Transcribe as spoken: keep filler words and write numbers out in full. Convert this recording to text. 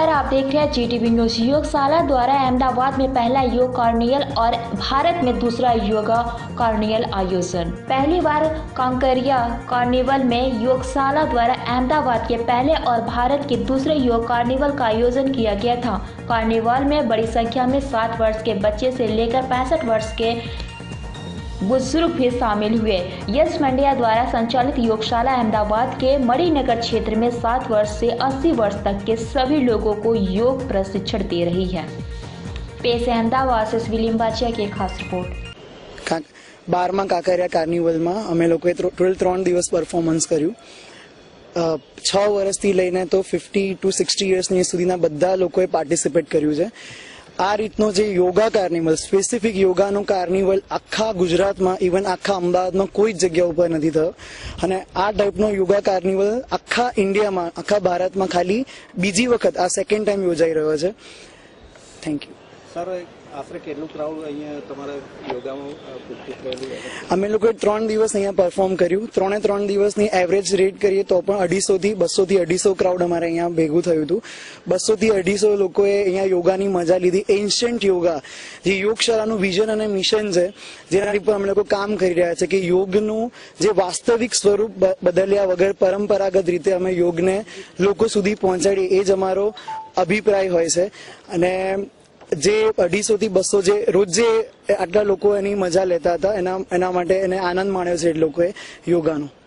नमस्कार, आप देख रहे हैं जीटीवी न्यूज। योगशाला द्वारा अहमदाबाद में पहला योग कार्निवल और भारत में दूसरा योगा कार्निवल आयोजन। पहली बार कांकरिया कार्निवल में योगशाला द्वारा अहमदाबाद के पहले और भारत के दूसरे योग कार्निवल का आयोजन किया गया था। कार्निवल में बड़ी संख्या में साठ वर्ष के बच्चे से लेकर पैंसठ वर्ष के बुजुर्ग भी शामिल हुए। यश मंडिया द्वारा संचालित योगशाला अहमदाबाद के मणिनगर क्षेत्र में सात वर्ष से अस्सी वर्ष तक के सभी लोगों को योग प्रशिक्षण दे रही है। पेश है अहमदाबाद से विलियम बाचिया की खास रिपोर्ट। बारमा काकरिया कार्निवल में अमे लोकोए टोटल त्रण दिवस परफॉर्मन्स कर्યું। छ वर्षથી લઈને તો फिफ्टी टू सिक्सटी યર્સની સુધીના બધા લોકોએ પાર્ટિસિપેટ કર્યું છે। આ રીતનો જે યોગા કાર્નિવલ, સ્પેસિફિક યોગાનો કાર્નિવલ આખા ગુજરાતમાં, ઇવન આખા અમદાવાદમાં કોઈ જ જગ્યા ઉપર નથી થયો અને આ ટાઈપનો યોગા કાર્નિવલ આખા ઇન્ડિયામાં, આખા ભારતમાં ખાલી બીજી વખત આ સેકન્ડ ટાઈમ યોજાઈ રહ્યો છે। Thank you sir. આશરે કેટલું ક્રાઉડ અહીંયા તમારા યોગામાં ઉપસ્થિત રહેલું? અમે લોકોએ ત્રણ દિવસ અહીંયા પરફોર્મ કર્યું। ત્રણે ત્રણ દિવસની એવરેજ રેટ કરીએ તો પણ અઢીસો થી બસો થી અઢીસો ક્રાઉડ અમારે અહીંયા ભેગું થયું હતું। બસો થી અઢીસો લોકોએ અહીંયા યોગાની મજા લીધી। એન્શન્ટ યોગા, જે યોગશાળાનું વિઝન અને મિશન છે, જેના પર અમે લોકો કામ કરી રહ્યા છે કે યોગનું જે વાસ્તવિક સ્વરૂપ બદલ્યા વગર પરંપરાગત રીતે અમે યોગને લોકો સુધી પહોંચાડીએ, એ જ અમારો અભિપ્રાય હોય છે। અને જે અઢીસો થી બસો જે રોજ જે આટલા લોકો એની મજા લેતા હતા, એના એના માટે એને આનંદ માણ્યો છે એ લોકોએ યોગાનો।